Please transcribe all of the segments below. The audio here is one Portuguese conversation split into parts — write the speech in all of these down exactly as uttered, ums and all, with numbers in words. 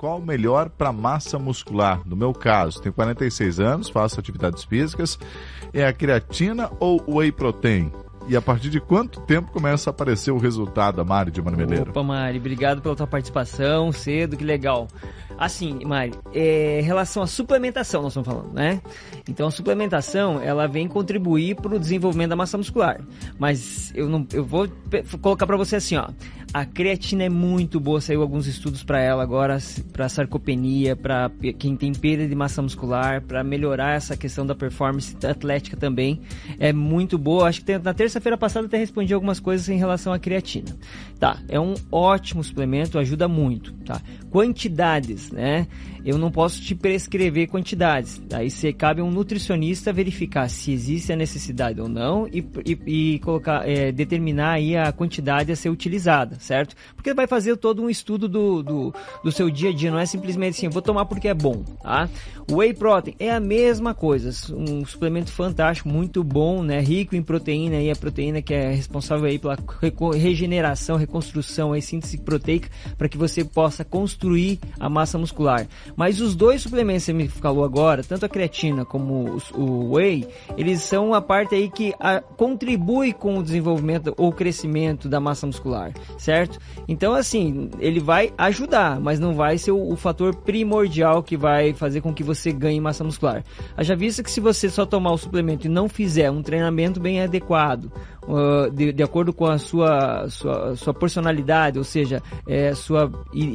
qual o melhor para massa muscular? No meu caso, tenho quarenta e seis anos, faço atividades físicas. É a creatina ou o whey protein? E a partir de quanto tempo começa a aparecer o resultado, a Mari de Marmeleiro? Opa, Mari, obrigado pela tua participação cedo, que legal. Assim, Mari, é, em relação à suplementação, nós estamos falando, né? Então, a suplementação, ela vem contribuir para o desenvolvimento da massa muscular. Mas eu, não, eu vou pe- colocar para você assim, ó. A creatina é muito boa, saiu alguns estudos para ela agora, para sarcopenia, para quem tem perda de massa muscular, para melhorar essa questão da performance atlética também. É muito boa, acho que tem, na terça-feira passada até respondi algumas coisas em relação à creatina. Tá, é um ótimo suplemento, ajuda muito, tá? Quantidades, né? Eu não posso te prescrever quantidades. Aí você cabe a um nutricionista verificar se existe a necessidade ou não e, e, e colocar, é, determinar aí a quantidade a ser utilizada, certo? Porque vai fazer todo um estudo do, do, do seu dia a dia, não é simplesmente assim, vou tomar porque é bom, tá? O Whey Protein é a mesma coisa, um suplemento fantástico, muito bom, né? Rico em proteína, aí a proteína que é responsável aí pela regeneração, reconstrução, aí síntese proteica, para que você possa construir a massa muscular. Mas os dois suplementos que você me falou agora, tanto a creatina como o, o whey, eles são a parte aí que a, contribui com o desenvolvimento ou crescimento da massa muscular, certo? Então, assim, ele vai ajudar, mas não vai ser o, o fator primordial que vai fazer com que você ganhe massa muscular. Haja vista que se você só tomar o suplemento e não fizer um treinamento bem adequado, Uh, de, de acordo com a sua, sua, sua personalidade, ou seja, é, sua i,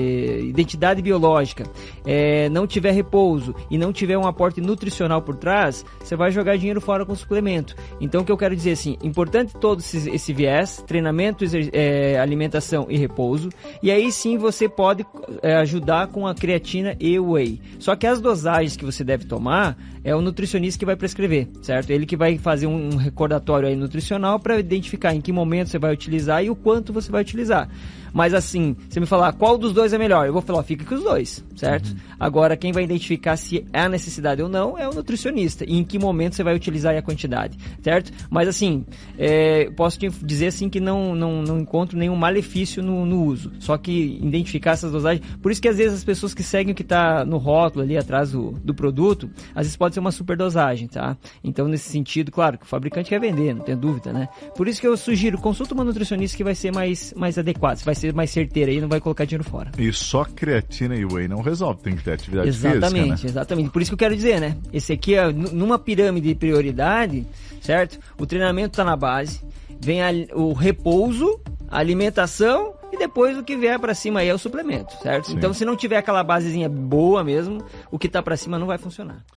i, identidade biológica, é, não tiver repouso e não tiver um aporte nutricional por trás, você vai jogar dinheiro fora com o suplemento. Então, o que eu quero dizer assim, importante todo esse, esse viés, treinamento, exer, é, alimentação e repouso, e aí sim você pode é, ajudar com a creatina e o whey. Só que as dosagens que você deve tomar, é o nutricionista que vai prescrever, certo? Ele que vai fazer um recordatório aí nutricional para identificar em que momento você vai utilizar e o quanto você vai utilizar. Mas assim, você me falar qual dos dois é melhor, eu vou falar, fica com os dois, certo? Uhum. Agora, quem vai identificar se há necessidade ou não é o nutricionista e em que momento você vai utilizar a quantidade, certo? Mas assim, é, posso te dizer assim que não, não, não encontro nenhum malefício no, no uso, só que identificar essas dosagens, por isso que às vezes as pessoas que seguem o que está no rótulo ali atrás do, do produto, às vezes pode ser uma superdosagem, tá? Então, nesse sentido, claro que o fabricante quer vender, não tem dúvida, né? Por isso que eu sugiro, consulta uma nutricionista que vai ser mais, mais adequado, você vai ser mais certeira aí, não vai colocar dinheiro fora. E só creatina e whey não resolve, tem que ter atividade exatamente, física, né? Exatamente, exatamente. Por isso que eu quero dizer, né? Esse aqui é numa pirâmide de prioridade, certo? O treinamento está na base, vem a, o repouso, a alimentação e depois o que vier para cima aí é o suplemento, certo? Sim. Então, se não tiver aquela basezinha boa mesmo, o que está para cima não vai funcionar.